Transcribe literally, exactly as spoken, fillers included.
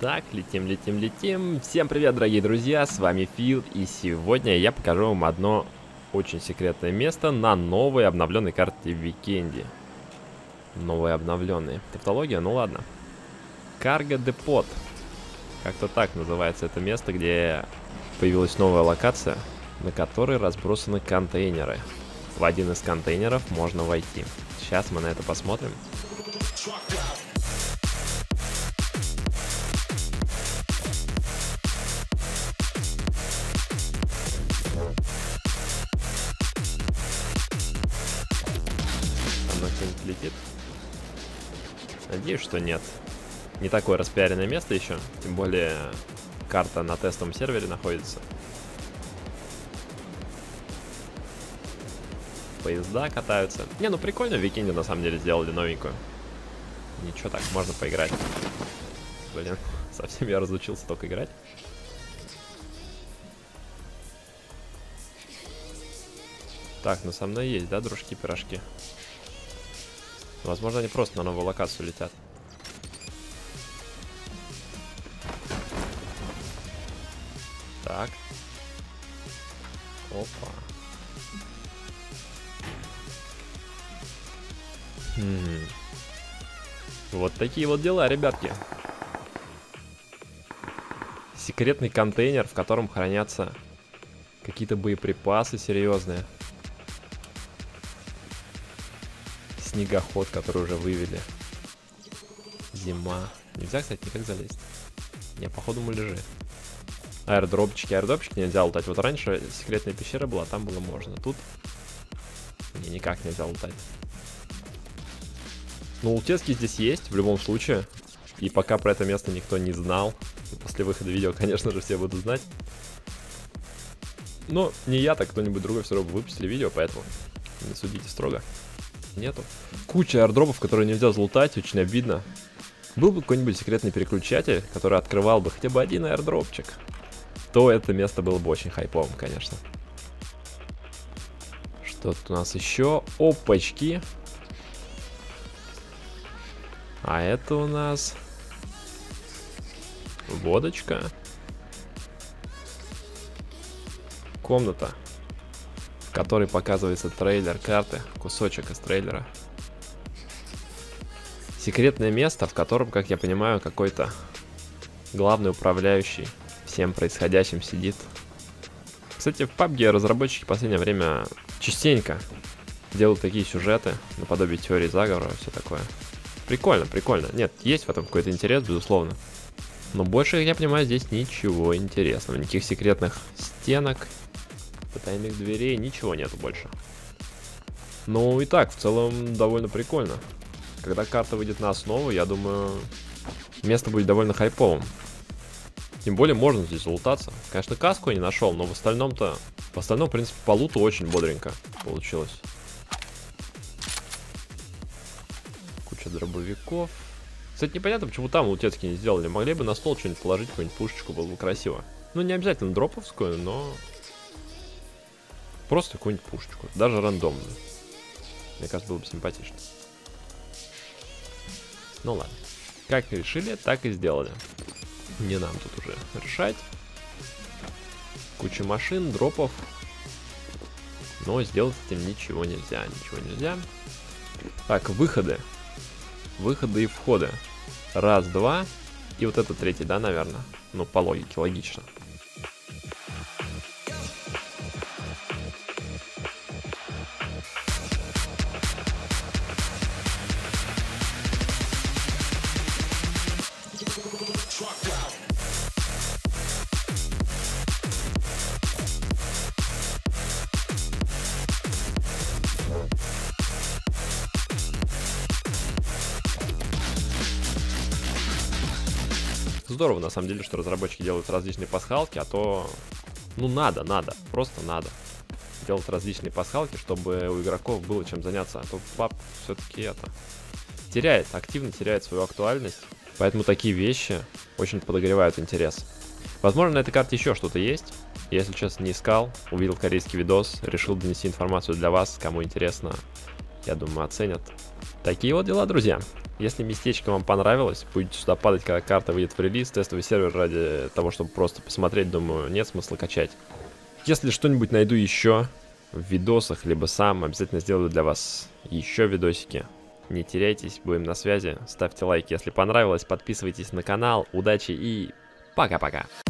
Так, летим, летим, летим. Всем привет, дорогие друзья, с вами Фил, и сегодня я покажу вам одно очень секретное место на новой обновленной карте Викенди. Новые обновленные. Тавтология, ну ладно. Карго Депот. Как-то так называется это место, где появилась новая локация, на которой разбросаны контейнеры. В один из контейнеров можно войти. Сейчас мы на это посмотрим. Оно где-нибудь летит? Надеюсь, что нет. Не такое распиаренное место еще. Тем более карта на тестовом сервере находится. Поезда катаются. Не, ну прикольно, в Викенде на самом деле сделали новенькую. Ничего, так, можно поиграть. Блин, совсем я разучился только играть. Так, ну со мной есть, да, дружки-пирожки? Возможно, они просто на новую локацию летят. Так. Опа. Хм. Вот такие вот дела, ребятки. Секретный контейнер, в котором хранятся какие-то боеприпасы серьезные. Снегоход, который уже вывели. Зима. Нельзя, кстати, никак залезть. Не, походу муляжи. Аирдропчики. Аирдропчики нельзя лутать. Вот раньше секретная пещера была, там было можно. Тут не, никак нельзя лутать. Ну, лутецкий здесь есть, в любом случае. И пока про это место никто не знал. И после выхода видео, конечно же, все будут знать. Но не я, так кто-нибудь другой все равно выпустили видео, поэтому не судите строго. Нету. Куча аирдропов, которые нельзя залутать, очень обидно. Был бы какой-нибудь секретный переключатель, который открывал бы хотя бы один аирдропчик, то это место было бы очень хайповым, конечно. Что тут у нас еще? Опачки. А это у нас водочка. Комната, в которой показывается трейлер карты, кусочек из трейлера. Секретное место, в котором, как я понимаю, какой-то главный управляющий всем происходящим сидит. Кстати, в пабге разработчики в последнее время частенько делают такие сюжеты, наподобие теории заговора, все такое. Прикольно, прикольно. Нет, есть в этом какой-то интерес, безусловно. Но больше, как я понимаю, здесь ничего интересного. Никаких секретных стенок, потайных дверей, ничего нету больше. Ну и так, в целом, довольно прикольно. Когда карта выйдет на основу, я думаю, место будет довольно хайповым. Тем более можно здесь залутаться. Конечно, каску я не нашел, но в остальном-то... В остальном, в принципе, по луту очень бодренько получилось. Куча дробовиков. Кстати, непонятно, почему там лутецкие не сделали. Могли бы на стол что-нибудь положить, какую-нибудь пушечку, было бы красиво. Ну, не обязательно дроповскую, но... Просто какую-нибудь пушечку. Даже рандомную. Мне кажется, было бы симпатично. Ну ладно. Как решили, так и сделали. Не нам тут уже решать. Куча машин, дропов. Но сделать с этим ничего нельзя. Ничего нельзя. Так, выходы. Выходы и входы. Раз, два. И вот это третий, да, наверное? Ну, по логике, логично. Здорово, на самом деле, что разработчики делают различные пасхалки, а то, ну, надо, надо, просто надо делать различные пасхалки, чтобы у игроков было чем заняться, а то паб все-таки это теряет, активно теряет свою актуальность, поэтому такие вещи очень подогревают интерес. Возможно, на этой карте еще что-то есть, если честно, не искал, увидел корейский видос, решил донести информацию для вас, кому интересно, я думаю, оценят. Такие вот дела, друзья. Если местечко вам понравилось, будете сюда падать, когда карта выйдет в релиз. Тестовый сервер ради того, чтобы просто посмотреть, думаю, нет смысла качать. Если что-нибудь найду еще в видосах, либо сам, обязательно сделаю для вас еще видосики. Не теряйтесь, будем на связи. Ставьте лайки, если понравилось, подписывайтесь на канал. Удачи и пока-пока.